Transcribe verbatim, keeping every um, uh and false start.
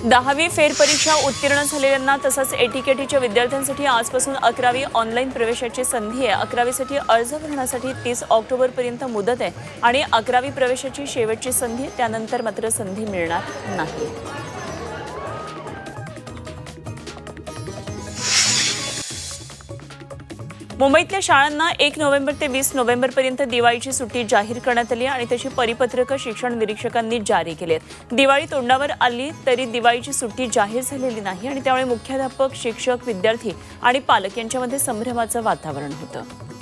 दहावी फेरपरीक्षा उत्तीर्ण झालेल्यांना तसंच एटीकेटीच्या विद्यार्थ्यांसाठी आजपासून अकरावी ऑनलाईन प्रवेशाची संधी आहे। अकरावीसाठी अर्ज भरण्यासाठी तीस ऑक्टोबरपर्यंत मुदत आहे आणि अकरावी प्रवेशाची शेवटची संधी, त्यानंतर मात्र संधी मिळणार नाही। मुंबईतल्या शाळांना एक नोव्हेंबर ते वीस नोव्हेंबरपर्यंत दिवाळीची सुट्टी जाहीर करण्यात आली आणि त्याची परिपत्रकं शिक्षण निरीक्षकांनी जारी केली आहेत। दिवाळी तोंडावर आली तरी दिवाळीची सुट्टी जाहीर झालेली नाही आणि त्यामुळे मुख्याध्यापक, शिक्षक, विद्यार्थी आणि पालक यांच्यामध्ये संभ्रमाचं वातावरण होतं।